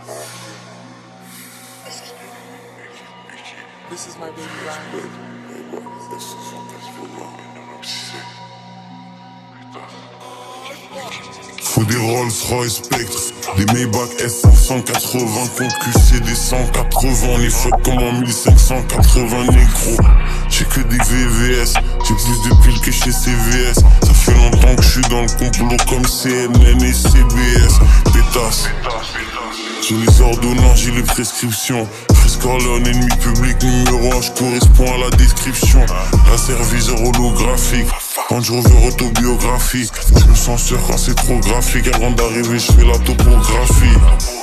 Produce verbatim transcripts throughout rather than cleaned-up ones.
This is my baby Ryan. Faut des Rolls Royce Spectre, des Maybach S cinq cent quatre-vingts, compte Q C des cent quatre-vingts, on les flotte comme en mille cinq cent quatre-vingts négro. J'ai que des V V S, j'ai plus de piles que chez C V S. Ça fait longtemps que je suis dans le complot comme C N N et C B S. Pétasse, j'ai les ordonnances, j'ai les prescriptions. Chris Corleone, ennemi public numéro un, je correspond à la description. Laser-viseur holographique, Range Rover autobiographique. Je me censure quand c'est trop graphique. Avant d'arriver, je fais la topographie.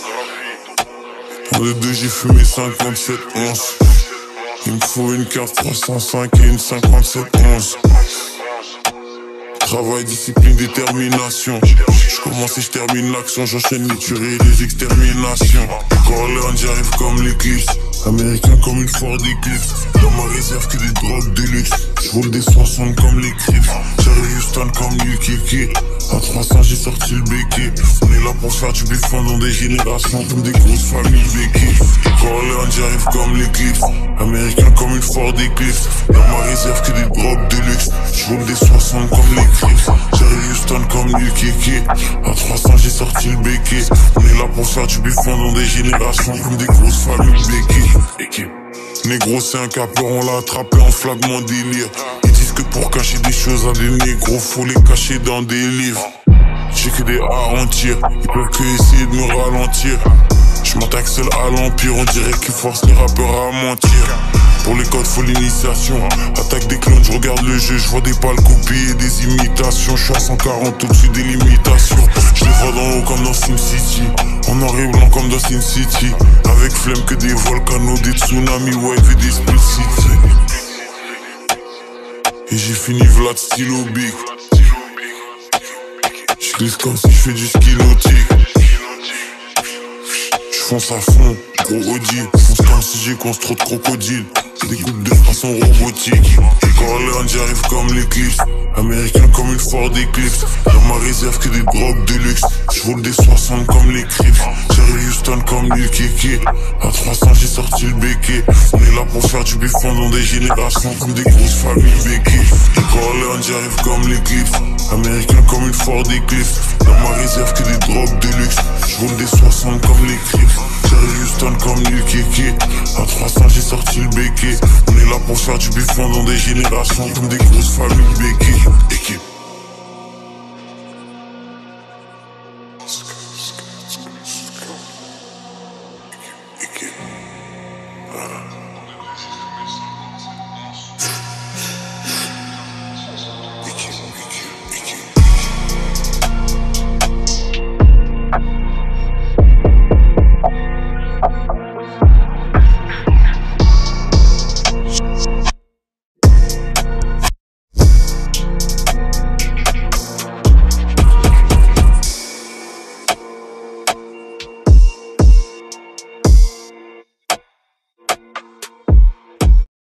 En deux deux, j'ai fumé cinquante-sept onces. Il me faut une carte trois cent cinq et une cinquante-sept onze. Travail, discipline, détermination. Je commence et je termine l'action. J'enchaîne les tueries et les exterminations. Corleone, j'arrive comme l'éclipse. Américain comme une Ford Eclipse. Dans ma réserve que des drogues de luxe. Je roule des soixante comme les Crips. J'arrive Houston comme Lil Kiki. À trois cents j'ai sorti le béquet. On est là pour faire du buffon dans des générations comme des grosses familles béquées. Corleone, j'arrive comme l'éclipse. Américain comme une Ford Eclipse. Dans ma réserve que des drogues de luxe. Je roule des soixante comme les Crips. J'arrive Houston comme Lil Kiki. À trois cents j'ai sorti le béquet. On est là pour faire du buffon dans des générations comme des grosses familles béquées. Équipe. Négro c'est un capeur, on l'a attrapé en flagrant délire. Ils disent que pour cacher des choses à des négros, faut les cacher dans des livres. J'ai que des A en tir, ils peuvent que essayer de me ralentir. Je m'attaque seul à l'empire, on dirait qu'ils forcent les rappeurs à mentir. Pour les codes faut l'initiation. Attaque des clones, je regarde le jeu, je vois des pâles copies et des imitations. Je suis à cent quarante au-dessus des limitations. Je les vois d'en haut comme dans SimCity, en noir et blanc comme dans Sin City. Avec flemme que des volcanos, des tsunamis, wave et des Split City. Et j'ai fini Vlad stylo big. Je glisse comme si je fais du ski nautique. Je fonce à fond, gros Audi. Fonce comme si j'ai construit trop de crocodiles. Des coupes de façon robotique. Corleone, j'arrive comme l'éclipse. Américain comme une Ford Eclipse. Dans ma réserve que des drogues de luxe. Je roule des soixante comme les Crips. J'arrive Houston comme Lil Kiki. À trois cents j'ai sorti le béquet. On est là pour faire du buffon dans des générations comme des grosses familles béquées. Corleone, j'arrive comme l'éclipse. Américain comme une Ford Eclipse. Dans ma réserve que des drogues de luxe. Je roule des soixante comme les Crips. J'arrive Houston comme Lil Kiki. À trois cents j'ai sorti le béquet. On est là pour faire du buffon dans des générations comme des grosses familles béquées. Équipe.